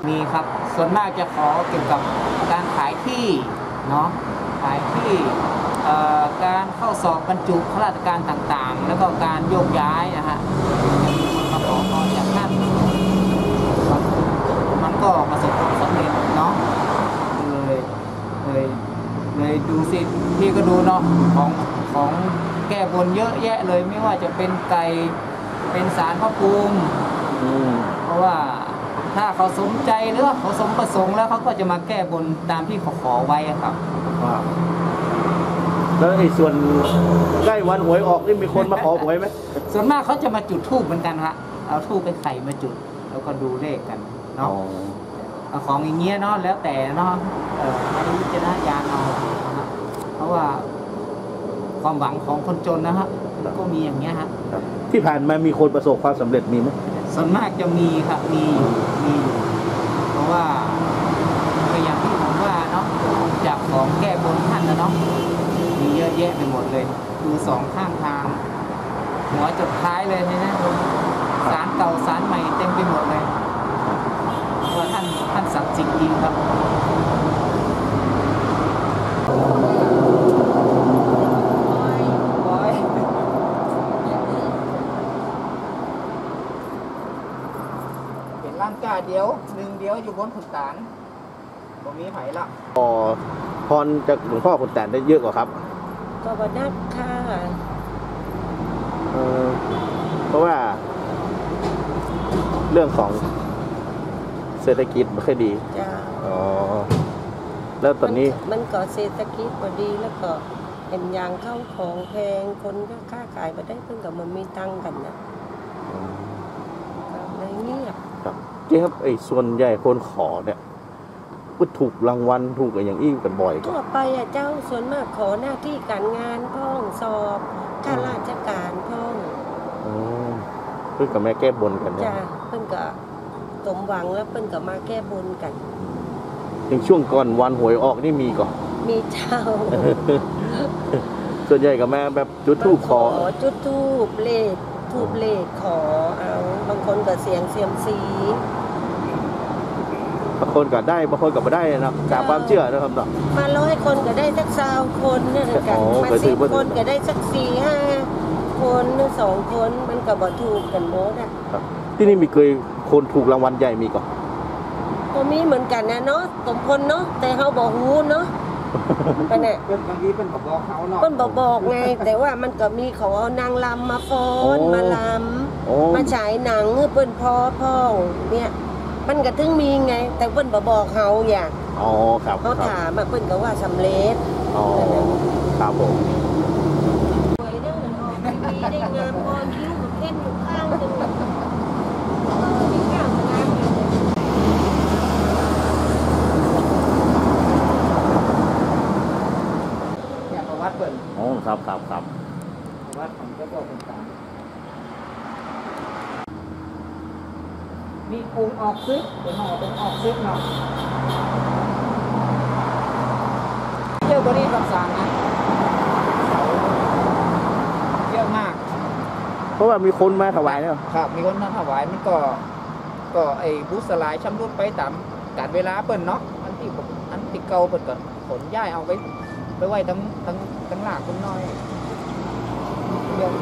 มีครับส่วนมากจะขอเกี่ยวกับการขายที่เนาะขายที่การเข้าสอบบรรจุข้าราชการต่างๆแล้วก็การโยกย้ายนะฮะมาขอพรจากท่านมันก็ประสบความสำเร็จเนาะเลยดูสิพี่ก็ดูเนาะของแก้บนเยอะแยะเลยไม่ว่าจะเป็นไก่เป็นศาลพระภูมิเพราะว่าถ้าเขาสนใจหรือว่าเขาสมประสงค์แล้วเขาก็จะมาแก้บนตามที่เขาขอไว้ครับแล้วไอ้ส่วนใกล้วันหวยออกนี่มีคนมาขอหวยไหมส่วนมากเขาจะมาจุดธูปเหมือนกันครับเอาธูปไปไข่มาจุดแล้วก็ดูเลขกันเนาะของอย่างเงี้ยเนาะแล้วแต่เนาะใช้วิจารณญาณเอาเพราะว่าความหวังของคนจนนะฮะก็มีอย่างเงี้ยฮะที่ผ่านมามีคนประสบความสำเร็จมีไหมส่วนมากจะมีครับมีเพราะว่าก็อย่างที่ผมว่าเนาะจากของแก้บนท่านนะเนาะมีเยอะแยะไปหมดเลยดูสองข้างทางหัวจดท้ายเลยนะศาลเก่าศาลใหม่เต็มไปหมดเลยเพราะท่านศักดิ์สิทธิ์จริงครับร่างกายเดียวหนึ่งเดียวอยู่บนขุนตาลตรงนี้ไผ่ละพรจากหลวงพ่อขุนตาลได้เยอะกว่าครับก็บนักค่ะเพราะว่าเรื่องของเศรษฐกิจไม่ค่อยดีจ้าแล้วตอนนี้มันก็เศรษฐกิจพอดีแล้วก็เห็นอย่างเข้าของแพงคนก็ค้าขายมาได้เพิ่งกับมันมีตังกันนะอะไรเงียบเจ๊ครับไอ้ส่วนใหญ่คนขอเนี่ยก็ถูกรางวัลถูกอะไรอย่างอี้กันบ่อยทั่วไปอ่ะเจ้าส่วนมากขอหน้าที่การงานพ่องสอบข้าราชการพ่องเพิ่งกับแม่แก้บนกันจ้าเพิ่งกับสมหวังแล้วเพิ่งกับมาแก้บนกันในช่วงก่อนวันหวยออกนี่มีก่อนมีเจ้าส่วนใหญ่กับแม่แบบจุดธูปขอจุดธูปเลขขอเอาบางคนก็เสียงเซียมซีบางคนก็ได้บางคนก็ไม่ได้นะจากความเชื่อนะครับเนาะมา100 คนก็ได้สัก20 คนเนี่ยกันมา10 คนก็ได้สัก4-5 คนหรือ2 คนมันก็บ่ถูกกันหมดอ่ะที่นี่มีเคยคนถูกรางวัลใหญ่มีก่อนก็มีเหมือนกันนะเนาะสมพลเนาะแต่เขาบอกฮู้เนาะเป็นเนี่ยบางทีเป็นบอกเขาเนาะเป็นบอกไงแต่ว่ามันก็มีเขาเอานางลำมาฟ้อนมาลำมาฉายหนังเปิ้นพ่อเนี่ยมันก็ถึงมีไงแต่เปิ้นบอกเขาอย่างครับเขาถามมาเปิ้นก็ว่าสำเร็จครับผมสวยเด้อได้งามพอคิ้วกับเส้นอยู่ข้างนึงมีข้างงามเนี่ยประวัติเปิ้นครับประวัติของเจ้าพ่อขุนตาลมีองค์ออกซึกเป็นห่อองค์ออกซึกเนาะเยอะกว่านี้กับสางนะเยอะมากเพราะว่ามีคนมาถวายเนี่ยครับมีคนมาถวายมันก็ไอ้บุษลายชำรุดไปตามกาลเวลาเปิ้นเนาะอันที่เก่าเปิ้นก็ขนย้ายเอาไปไว้ทั้งหลากคนน้อยเยอะ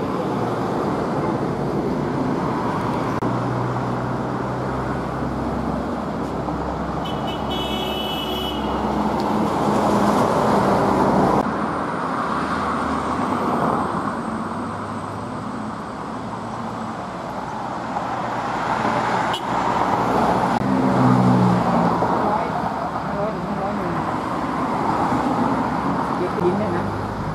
ดินเนี่ยนะ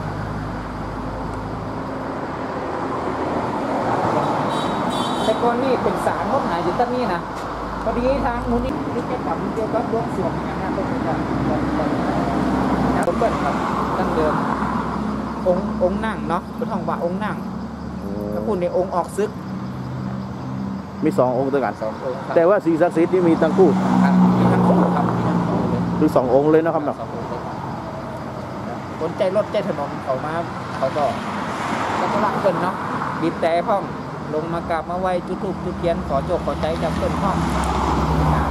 แต่ก่อนนี่เป็นศาลงบหายอยู่ตั้งนี้นะพอดีทางมูลนิธิจะทำเกี่ยวกับดวงสวงอย่างนั้นเป็นอย่างผมเปิดครับตั้งเดิมองค์นั่งเนาะเป็นห้องว่าองค์นั่งถ้าพูดในองค์ออกซึกมี2 องค์ด้วยกัน 2 องค์แต่ว่าสิ่งศักดิ์สิทธิ์นี่มีทั้งคู่มีทั้งคู่ครับคือ2 องค์เลยนะครับเนาะคนใจรถใจถนนเขามาเขาก็รักเพิ่นเนาะบีบแต่พ้องลงมากราบมาไหว้จุดธูปจุดเทียนขอโชคขอใจจากเพิ่นพ้อง